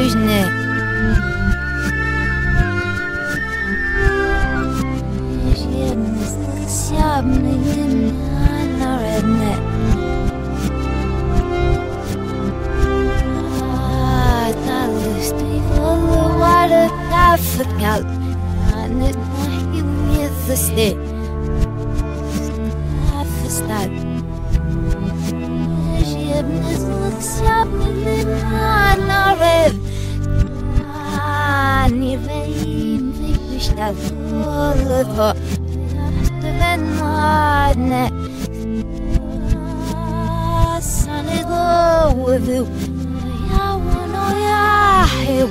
późny. Jedny z tych siabnych na redne. Ta list i wolę kafekal. Nie mnie zasty. Kafestad. Jedny z tych siabnych na redne. Nie wiem, wyjścia wolę. When madness sun is low with you, I wanna you.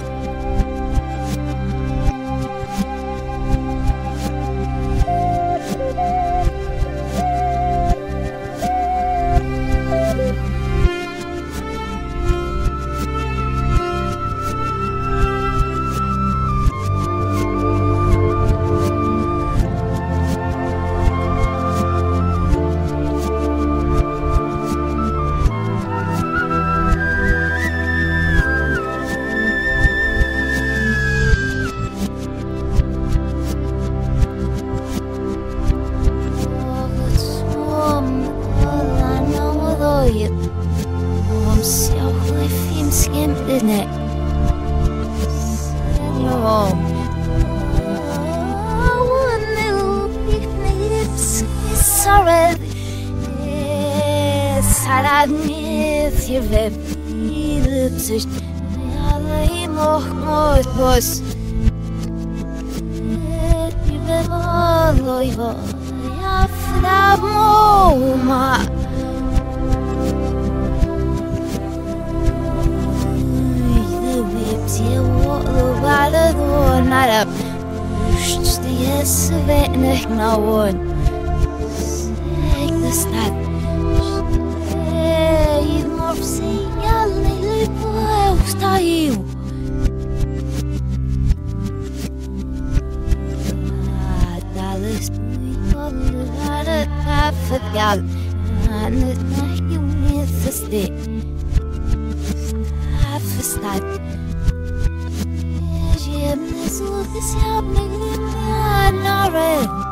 Isn't it? You're home. One little lips is sorry. Sarad mit your lips is alle moch was. You will live after more. Alla då nära just det svänet någon säkert stad i morse alla på staj dalles på det kafegal and you miss the stick half stad. This is happening in my